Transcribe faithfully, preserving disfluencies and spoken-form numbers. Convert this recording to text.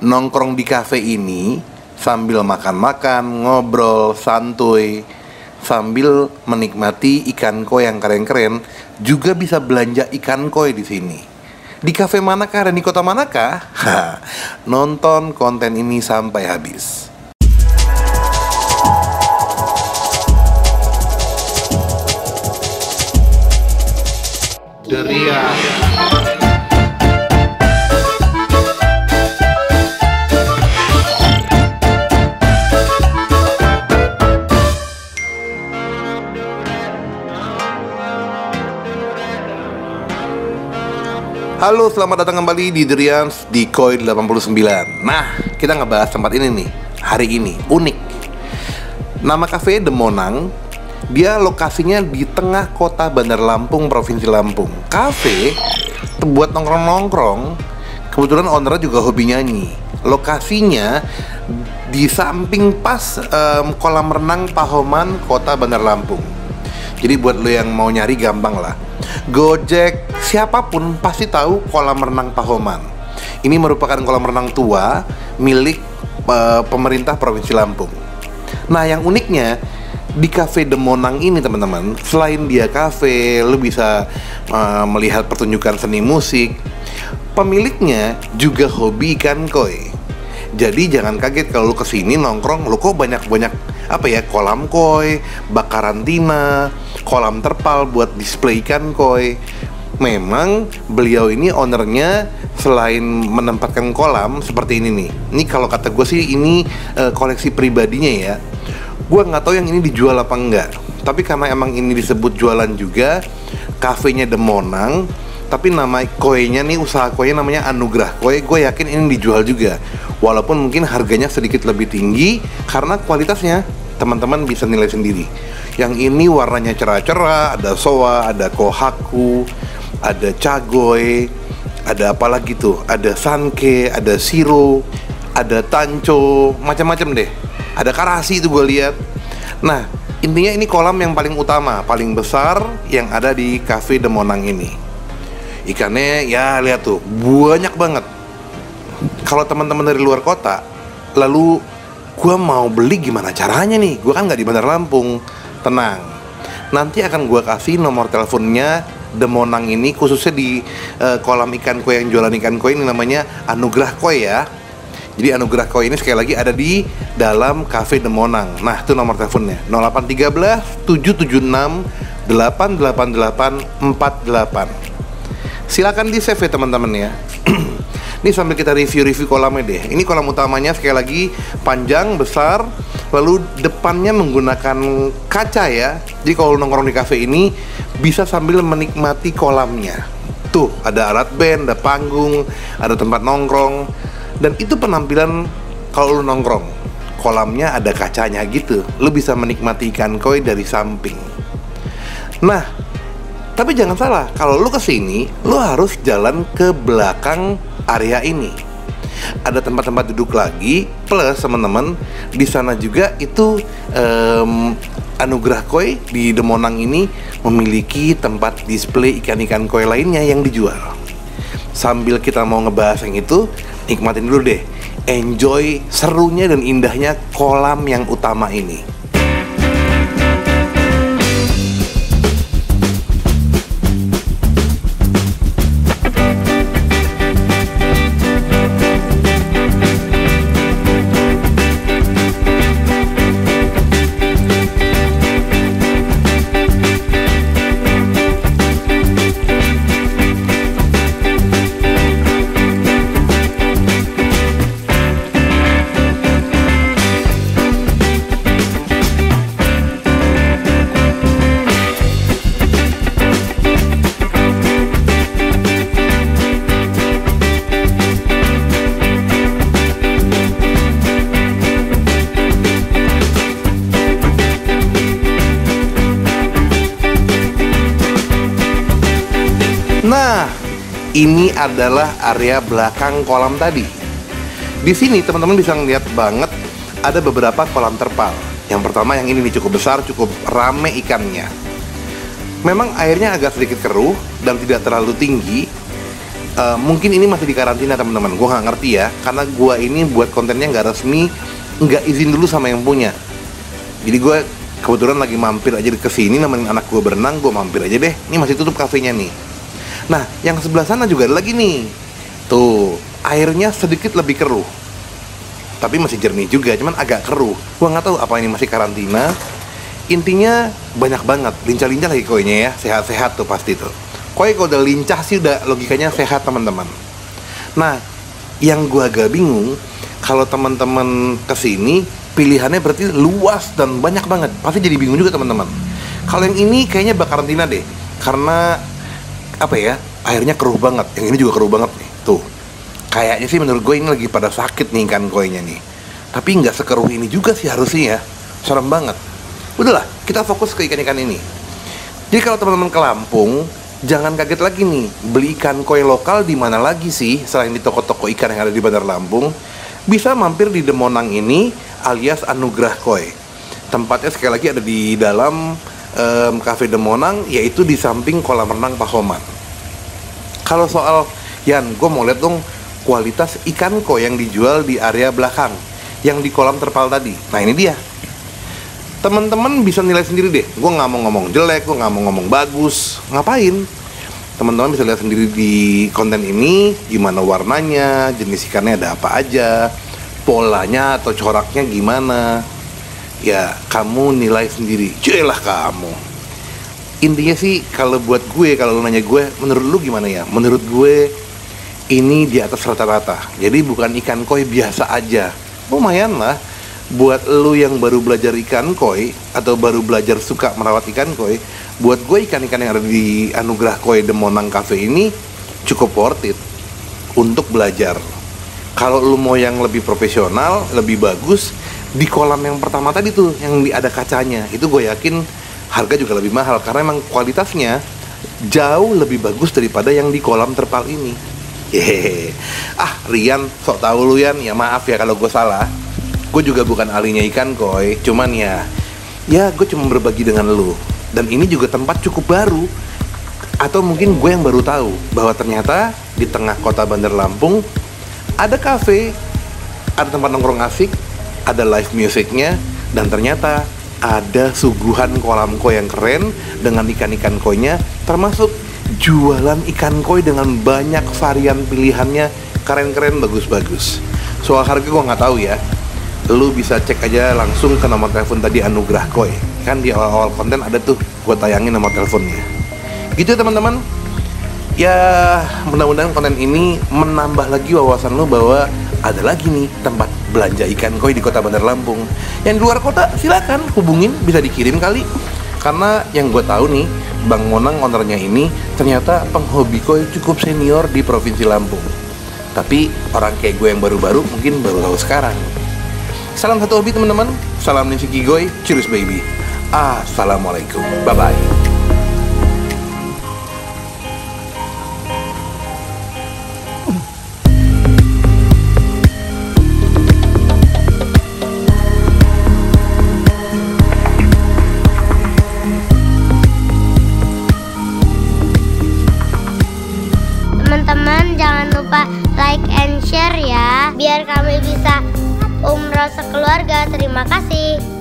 nongkrong di kafe ini sambil makan-makan, ngobrol, santuy, sambil menikmati ikan koi yang keren-keren, juga bisa belanja ikan koi di sini. Di kafe manakah dan di kota manakah? Ha, nonton konten ini sampai habis. Durian. Halo, selamat datang kembali di Durians di Koi delapan puluh sembilan. Nah, kita ngebahas tempat ini nih. Hari ini unik. Nama kafe The Monang. Dia lokasinya di tengah kota Bandar Lampung, Provinsi Lampung. Kafe buat nongkrong-nongkrong. Kebetulan ownernya juga hobi nyanyi. Lokasinya di samping pas um, kolam renang Pahoman, kota Bandar Lampung. Jadi buat lo yang mau nyari gampang lah. Gojek, siapapun pasti tahu kolam renang Pahoman. Ini merupakan kolam renang tua milik uh, pemerintah Provinsi Lampung. Nah, yang uniknya di kafe The Monang ini, teman-teman, selain dia kafe, lu bisa uh, melihat pertunjukan seni musik. Pemiliknya juga hobi ikan koi. Jadi jangan kaget kalau lu kesini nongkrong, lu kok banyak-banyak apa ya, kolam koi, bak karantina, kolam terpal buat display ikan koi. Memang beliau ini ownernya selain menempatkan kolam seperti ini nih. Ini kalau kata gue sih ini uh, koleksi pribadinya ya. Gue nggak tahu yang ini dijual apa enggak. Tapi karena emang ini disebut jualan juga, kafenya The Monang, tapi nama koinya nih, usaha koinya namanya Anugrah Koi. Gue yakin ini dijual juga, walaupun mungkin harganya sedikit lebih tinggi karena kualitasnya teman-teman bisa nilai sendiri. Yang ini warnanya cerah-cerah, ada soa, ada kohaku, ada cagoy, ada apa lagi tuh, ada sanke, ada siro, ada tanco, macam-macam deh. Ada karasi itu gue lihat. Nah, intinya ini kolam yang paling utama, paling besar yang ada di cafe The Monang ini. Ikannya ya lihat tuh, banyak banget. Kalau teman-teman dari luar kota, lalu gue mau beli gimana caranya nih? Gue kan nggak di Bandar Lampung. Tenang, nanti akan gue kasih nomor teleponnya The Monang ini, khususnya di uh, kolam ikan koi yang jualan ikan koi ini, namanya Anugrah Koi ya. Jadi Anugrah Koi ini sekali lagi ada di dalam cafe The Monang. Nah, itu nomor teleponnya nol delapan satu tiga tujuh tujuh enam delapan delapan delapan empat delapan. Silakan di save ya teman-teman ya. Ini sambil kita review-review kolamnya deh. Ini kolam utamanya sekali lagi panjang, besar, lalu depannya menggunakan kaca ya. Jadi kalau nongkrong di cafe ini bisa sambil menikmati kolamnya. Tuh, ada alat band, ada panggung, ada tempat nongkrong. Dan itu penampilan kalau lu nongkrong. Kolamnya ada kacanya gitu. Lu bisa menikmati ikan koi dari samping. Nah, tapi jangan salah, kalau lu kesini, lu harus jalan ke belakang area ini. Ada tempat-tempat duduk lagi, plus teman-teman di sana juga itu um, Anugrah Koi di The Monang ini memiliki tempat display ikan-ikan koi lainnya yang dijual. Sambil kita mau ngebahas yang itu, nikmatin dulu deh, enjoy serunya dan indahnya kolam yang utama ini. Nah, ini adalah area belakang kolam tadi. Di sini teman-teman bisa ngeliat banget ada beberapa kolam terpal. Yang pertama yang ini nih, cukup besar, cukup rame ikannya. Memang airnya agak sedikit keruh dan tidak terlalu tinggi. Uh, mungkin ini masih di karantina teman-teman, gue nggak ngerti ya, karena gue ini buat kontennya nggak resmi, nggak izin dulu sama yang punya. Jadi gue kebetulan lagi mampir aja ke sini nemenin anak gue berenang, gue mampir aja deh. Ini masih tutup kafenya nih. Nah, yang sebelah sana juga ada lagi nih. Tuh, airnya sedikit lebih keruh, tapi masih jernih juga, cuman agak keruh. Gue nggak tahu apa ini masih karantina. Intinya banyak banget, lincah-lincah lagi koinya ya, sehat-sehat tuh pasti tuh. Koi kalau udah lincah sih udah logikanya sehat teman-teman. Nah, yang gua agak bingung kalau teman-teman kesini pilihannya berarti luas dan banyak banget. Pasti jadi bingung juga teman-teman. Kalau yang ini kayaknya bak karantina deh, karena apa ya, airnya keruh banget. Yang ini juga keruh banget nih. Tuh, kayaknya sih menurut gue ini lagi pada sakit nih ikan koinya nih. Tapi nggak sekeruh ini juga sih harusnya ya. Serem banget. Udahlah, kita fokus ke ikan-ikan ini. Jadi kalau teman-teman ke Lampung, jangan kaget lagi nih, beli ikan koi lokal di mana lagi sih selain di toko-toko ikan yang ada di Bandar Lampung? Bisa mampir di Demonang ini alias Anugrah Koi. Tempatnya sekali lagi ada di dalam um, Cafe Demonang, yaitu di samping kolam renang Pahoman. Kalau soal, Yan, gue mau lihat dong kualitas ikan koi yang dijual di area belakang, yang di kolam terpal tadi. Nah ini dia. Teman-teman bisa nilai sendiri deh. Gue nggak mau ngomong jelek, gue nggak mau ngomong bagus. Ngapain? Teman-teman bisa lihat sendiri di konten ini gimana warnanya, jenis ikannya ada apa aja, polanya atau coraknya gimana. Ya kamu nilai sendiri. Cuelah kamu. Intinya sih kalau buat gue, kalau lu nanya gue, menurut lu gimana ya? Menurut gue ini di atas rata-rata. Jadi bukan ikan koi biasa aja. Lumayan lah. Buat lu yang baru belajar ikan koi atau baru belajar suka merawat ikan koi, buat gue ikan-ikan yang ada di Anugrah Koi Demonang Cafe ini cukup worth it untuk belajar. Kalau lu mau yang lebih profesional, lebih bagus, di kolam yang pertama tadi tuh yang ada kacanya, itu gue yakin harga juga lebih mahal karena emang kualitasnya jauh lebih bagus daripada yang di kolam terpal ini. Hehehe. Ah, Rian, sok tahu lu Yan, ya maaf ya kalau gue salah. Gue juga bukan ahlinya ikan koi, cuman ya, ya gue cuma berbagi dengan lu. Dan ini juga tempat cukup baru, atau mungkin gue yang baru tahu bahwa ternyata di tengah kota Bandar Lampung ada cafe, ada tempat nongkrong asik, ada live musicnya, dan ternyata ada suguhan kolam koi yang keren dengan ikan-ikan koinya, termasuk jualan ikan koi dengan banyak varian pilihannya, keren-keren, bagus-bagus. Soal harga gue nggak tahu ya. Lu bisa cek aja langsung ke nomor telepon tadi Anugrah Koi. Kan di awal-awal konten ada tuh gue tayangin nomor teleponnya. Gitu ya teman-teman. Ya mudah-mudahan konten ini menambah lagi wawasan lu bahwa ada lagi nih tempat belanja ikan koi di kota Bandar Lampung. Yang di luar kota silakan hubungin, bisa dikirim kali. Karena yang gue tahu nih, Bang Monang ownernya ini ternyata penghobi koi cukup senior di Provinsi Lampung. Tapi orang kayak gue yang baru-baru mungkin baru tahu sekarang. Salam satu hobi teman-teman. Salam Ninja Kigoy. Cheers baby. Assalamualaikum. Bye-bye. Teman-teman jangan lupa like and share ya, biar kami bisa umroh sekeluarga. Terima kasih.